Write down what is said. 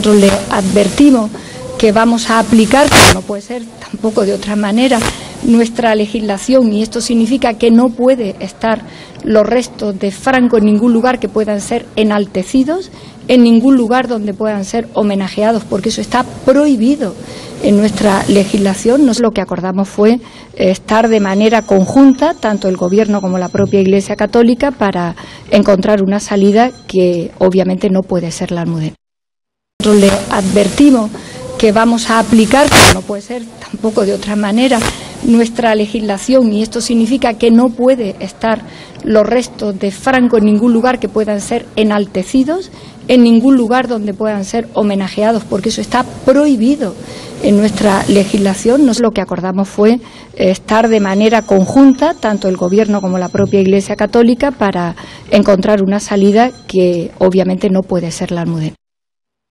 Le advertimos que vamos a aplicar, como no puede ser tampoco de otra manera, nuestra legislación, y esto significa que no puede estar los restos de Franco en ningún lugar que puedan ser enaltecidos, en ningún lugar donde puedan ser homenajeados, porque eso está prohibido en nuestra legislación. Lo que acordamos fue estar de manera conjunta, tanto el Gobierno como la propia Iglesia Católica, para encontrar una salida que obviamente no puede ser la Almudena. Le advertimos que vamos a aplicar, como no puede ser tampoco de otra manera, nuestra legislación, y esto significa que no puede estar los restos de Franco en ningún lugar que puedan ser enaltecidos, en ningún lugar donde puedan ser homenajeados, porque eso está prohibido en nuestra legislación. Lo que acordamos fue estar de manera conjunta, tanto el Gobierno como la propia Iglesia Católica, para encontrar una salida que obviamente no puede ser la Almudena.